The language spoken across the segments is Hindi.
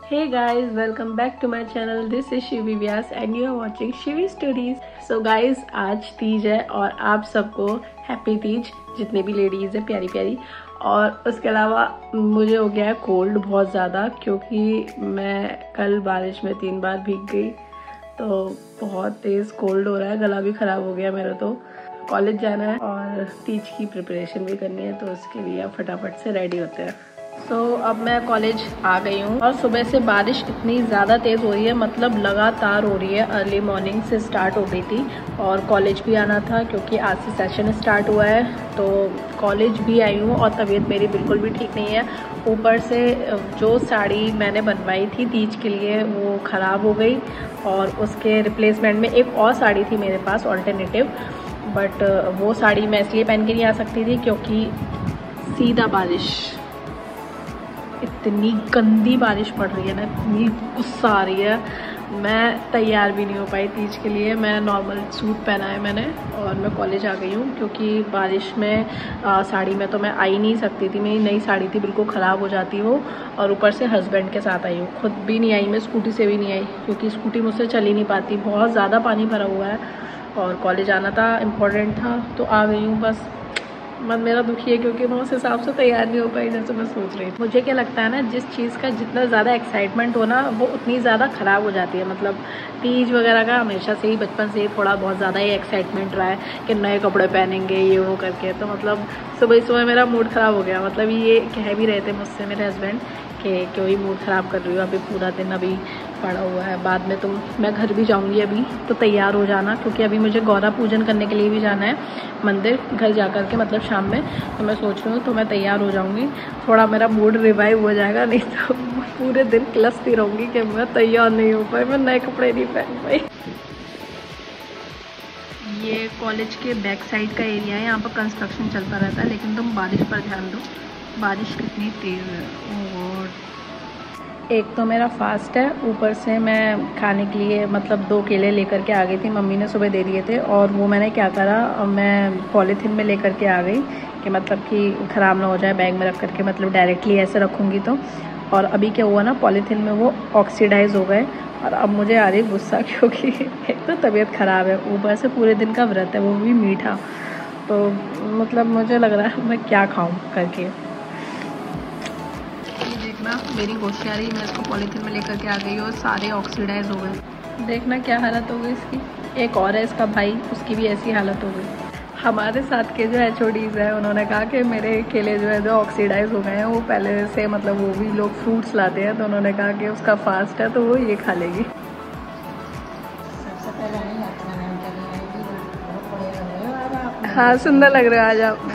Hey guys, welcome back to my channel. This is Shivi Vyas and you are watching Shivi stories. So guys, आज तीज है और आप सबको हैप्पी तीज, जितने भी लेडीज है प्यारी प्यारी। और उसके अलावा मुझे हो गया है कोल्ड बहुत ज़्यादा, क्योंकि मैं कल बारिश में 3 बार भीग गई, तो बहुत तेज़ कोल्ड हो रहा है, गला भी ख़राब हो गया मेरा। तो कॉलेज जाना है और तीज की प्रिपरेशन भी करनी है, तो उसके लिए आप फटाफट से रेडी होते हैं। तो अब मैं कॉलेज आ गई हूँ और सुबह से बारिश इतनी ज़्यादा तेज़ हो रही है, मतलब लगातार हो रही है। अर्ली मॉर्निंग से स्टार्ट हो गई थी और कॉलेज भी आना था क्योंकि आज से सेशन स्टार्ट हुआ है। तो कॉलेज भी आई हूँ और तबीयत मेरी बिल्कुल भी ठीक नहीं है। ऊपर से जो साड़ी मैंने बनवाई थी तीज के लिए वो ख़राब हो गई और उसके रिप्लेसमेंट में एक और साड़ी थी मेरे पास ऑल्टरनेटिव, बट वो साड़ी मैं इसलिए पहन के नहीं आ सकती थी क्योंकि सीधा बारिश, इतनी गंदी बारिश पड़ रही है ना, इतनी गुस्सा आ रही है। मैं तैयार भी नहीं हो पाई तीज के लिए। मैं नॉर्मल सूट पहना है मैंने और मैं कॉलेज आ गई हूँ क्योंकि बारिश में साड़ी में तो मैं आ ही नहीं सकती थी। मेरी नई साड़ी थी, बिल्कुल ख़राब हो जाती वो, और ऊपर से हस्बैंड के साथ आई हूँ, खुद भी नहीं आई मैं, स्कूटी से भी नहीं आई क्योंकि स्कूटी मुझसे चल ही नहीं पाती, बहुत ज़्यादा पानी भरा हुआ है और कॉलेज आना था, इम्पोर्टेंट था, तो आ गई हूँ। बस मन मेरा दुखी है क्योंकि मैं उस हिसाब से तैयार नहीं हो पाई जैसे मैं सोच रही थी। मुझे क्या लगता है ना, जिस चीज़ का जितना ज़्यादा एक्साइटमेंट हो ना, वो उतनी ज़्यादा ख़राब हो जाती है। मतलब तीज वगैरह का हमेशा से ही, बचपन से ही थोड़ा बहुत ज़्यादा ही एक्साइटमेंट रहा है कि नए कपड़े पहनेंगे ये वो करके, तो मतलब सुबह सुबह मेरा मूड ख़राब हो गया। मतलब ये कह भी रहे थे मुझसे मेरे हस्बैंड कि क्यों ही मूड ख़राब कर रही हो, अभी पूरा दिन अभी पड़ा हुआ है, बाद में मैं घर भी जाऊंगी अभी, तो तैयार हो जाना क्योंकि अभी मुझे गौरा पूजन करने के लिए भी जाना है मंदिर, घर जा कर के, मतलब शाम में। तो मैं सोच रही हूँ तो मैं तैयार हो जाऊंगी, थोड़ा मेरा मूड रिवाइव हो जाएगा, नहीं तो पूरे दिन क्लसती रहूँगी कि मैं तैयार नहीं हो पाई, मैं नए कपड़े नहीं पहन पाई। ये कॉलेज के बैक साइड का एरिया है, यहाँ पर कंस्ट्रक्शन चलता रहता है, लेकिन तुम बारिश पर ध्यान दो, बारिश कितनी तेज़ है। और एक तो मेरा फास्ट है, ऊपर से मैं खाने के लिए मतलब 2 केले लेकर के आ गई थी, मम्मी ने सुबह दे दिए थे, और वो मैंने क्या करा, मैं पॉलीथीन में लेकर के आ गई कि मतलब कि ख़राब ना हो जाए बैग में रख करके, मतलब डायरेक्टली ऐसे रखूँगी तो। और अभी क्या हुआ ना, पॉलीथीन में वो ऑक्सीडाइज हो गए और अब मुझे आ रही गुस्सा क्योंकि एक तो तबीयत ख़राब है, ऊपर से पूरे दिन का व्रत है, वो भी मीठा, तो मतलब मुझे लग रहा है मैं क्या खाऊँ करके। देखना मेरी होशियारी, मैं इसको पॉलीथीन में लेकर के आ गई और सारे ऑक्सीडाइज हो गए। देखना क्या हालत हो गई इसकी। एक और है इसका भाई, उसकी भी ऐसी हालत हो गई। हमारे साथ के जो HODs हैं उन्होंने कहा कि मेरे केले जो है जो ऑक्सीडाइज हो गए हैं, वो पहले से मतलब वो भी लोग फ्रूट्स लाते हैं, तो उन्होंने कहा कि उसका फास्ट है तो वो ये खा लेगी। सबसे पहले नहीं अपना नाम करना है। हाँ, सुंदर लग रहा है आज आप।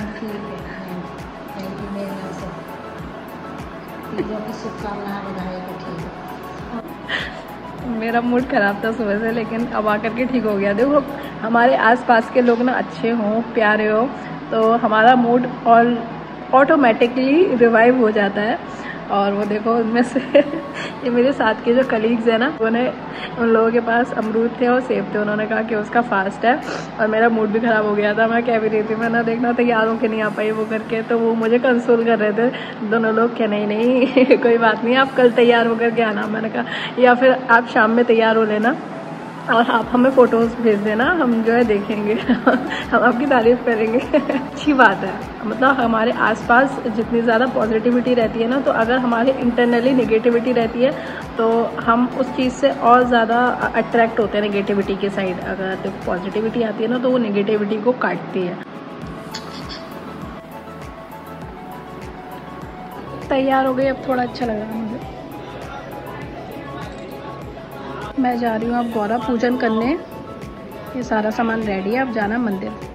शुभकामना बधाई को ठीक है। मेरा मूड ख़राब था सुबह से, लेकिन अब आकर के ठीक हो गया। देखो हमारे आसपास के लोग ना अच्छे हों, प्यारे हो, तो हमारा मूड और ऑटोमेटिकली रिवाइव हो जाता है। और वो देखो उनमें से ये मेरे साथ के जो कलीग्स हैं ना, उन लोगों के पास अमरूद थे और सेब थे, उन्होंने कहा कि उसका फास्ट है, और मेरा मूड भी ख़राब हो गया था। मैं कह भी रही थी, मैं ना देखना तैयार होकर नहीं आ पाई वो करके, तो वो मुझे कंसोल कर रहे थे दोनों लोग कि नहीं नहीं कोई बात नहीं, आप कल तैयार होकर के आना। मैंने कहा या फिर आप शाम में तैयार हो लेना और आप हमें फ़ोटोज़ भेज देना, हम जो है देखेंगे हम आपकी तारीफ़ करेंगे अच्छी बात है। मतलब हमारे आसपास जितनी ज़्यादा पॉजिटिविटी रहती है ना, तो अगर हमारे इंटरनली नेगेटिविटी रहती है तो हम उस चीज़ से और ज़्यादा अट्रैक्ट होते हैं नेगेटिविटी के साइड। अगर तो पॉजिटिविटी आती है ना, तो वो नेगेटिविटी को काटती है। तैयार हो गई, अब थोड़ा अच्छा लग रहा है मुझे। मैं जा रही हूँ अब गौरा पूजन करने, ये सारा सामान रेडी है, अब जाना मंदिर।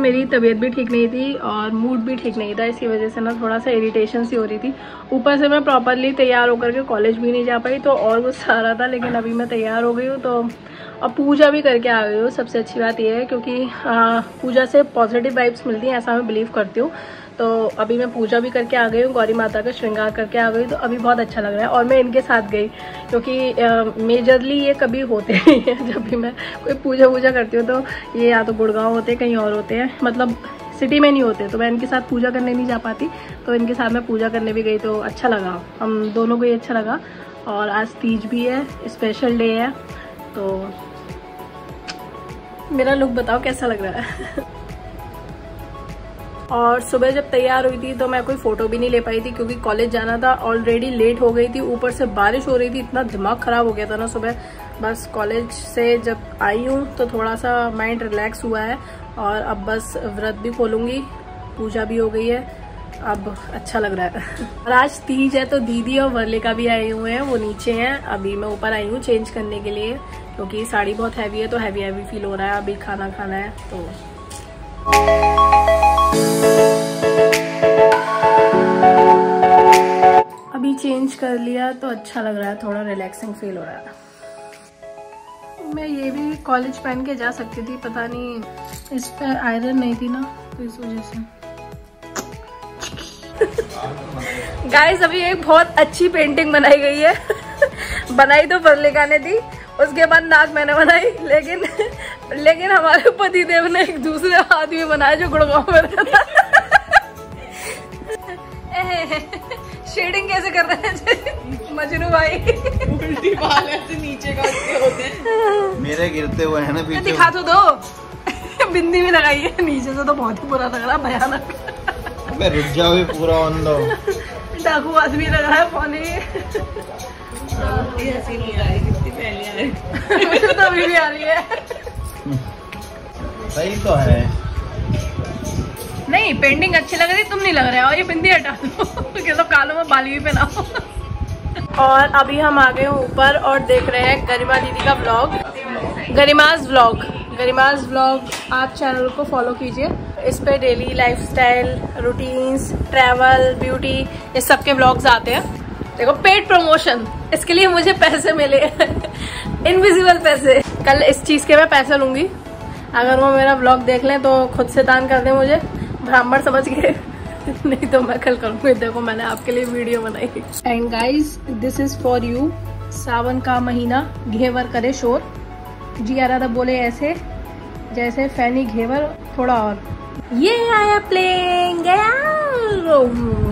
मेरी तबीयत भी ठीक नहीं थी और मूड भी ठीक नहीं था, इसी वजह से ना थोड़ा सा इरिटेशन सी हो रही थी। ऊपर से मैं प्रॉपरली तैयार होकर के कॉलेज भी नहीं जा पाई, तो और गुस्सा आ रहा था। लेकिन अभी मैं तैयार हो गई हूँ, तो अब पूजा भी करके आ गई हूँ। सबसे अच्छी बात यह है क्योंकि पूजा से पॉजिटिव वाइब्स मिलती हैं, ऐसा मैं बिलीव करती हूँ। तो अभी मैं पूजा भी करके आ गई हूँ, गौरी माता का श्रृंगार करके आ गई, तो अभी बहुत अच्छा लग रहा है। और मैं इनके साथ गई क्योंकि मेजरली ये कभी होते नहीं है। जब भी मैं कोई पूजा करती हूँ तो ये या तो गुड़गांव होते हैं, कहीं और होते हैं, मतलब सिटी में नहीं होते। तो मैं इनके साथ पूजा करने नहीं जा पाती, तो इनके साथ मैं पूजा करने भी गई, तो अच्छा लगा, हम दोनों को ही अच्छा लगा। और आज तीज भी है, स्पेशल डे है। तो मेरा लुक बताओ कैसा लग रहा है। और सुबह जब तैयार हुई थी तो मैं कोई फोटो भी नहीं ले पाई थी क्योंकि कॉलेज जाना था, ऑलरेडी लेट हो गई थी, ऊपर से बारिश हो रही थी, इतना दिमाग खराब हो गया था ना सुबह। बस कॉलेज से जब आई हूँ तो थोड़ा सा माइंड रिलैक्स हुआ है, और अब बस व्रत भी खोलूंगी, पूजा भी हो गई है, अब अच्छा लग रहा है। और आज तीज है तो दीदी और वर्लिका भी आए हुए हैं, वो नीचे हैं। अभी मैं ऊपर आई हूँ चेंज करने के लिए क्योंकि साड़ी बहुत हैवी है, तो हैवी फील हो रहा है। अभी खाना खाना है, तो अभी चेंज कर लिया तो अच्छा लग रहा है, थोड़ा रिलैक्सिंग फील हो रहा है। मैं ये भी कॉलेज पहन के जा सकती थी, पता नहीं इस पे आयरन नहीं थी ना, तो इस वजह से। गाइस अभी एक बहुत अच्छी पेंटिंग बनाई गई है। बनाई तो वर्लिका ने थी, उसके बाद नाक मैंने बनाई, लेकिन हमारे पतिदेव ने एक दूसरे आदमी बनाया जो गुड़गांव में रहता है। शेडिंग कैसे कर रहे हैं मजनू भाई? उल्टी बाल ऐसे नीचे करके होते हैं, मेरे गिरते हुए हैं ना पीछे। दिखा तो दो। बिंदी भी लगाई है नीचे से, तो बहुत ही बुरा लग रहा, भयानक। अबे रुक जाओ, पूरा ऑन दो। डाकू आदमी लग रहा है पानी। ऐसी नहीं आ रही, कितनी पहले आ रही। मुझे तो अभी भी आ रही है। सही तो है। नहीं, पेंटिंग अच्छी लग रही, तुम नहीं लग रहे हो। ये बिंदी हटा दो, तो कालों में बाली भी पहनाओ। और अभी हम आ गए ऊपर और देख रहे हैं गरिमा दीदी का व्लॉग, गरिमाज व्लॉग। आप चैनल को फॉलो कीजिए, इस पे daily lifestyle, routines, travel, beauty, इस सब के व्लॉग्स आते हैं। देखो, पेड प्रमोशन, इसके लिए मुझे पैसे मिले। इनविजिबल पैसे। कल इस चीज के मैं पैसे लूंगी, अगर वो मेरा व्लॉग देख लें तो खुद से दान कर दे मुझे, ब्राह्मण समझ के। नहीं तो मैं कल करूंगी। देखो, मैंने आपके लिए वीडियो बनाई। And guys, this is for you. Sawan का महीना, घेवर करे शोर, जी आराधा बोले ऐसे जैसे फैनी घेवर, थोड़ा और। ये आया प्लेइंग गया।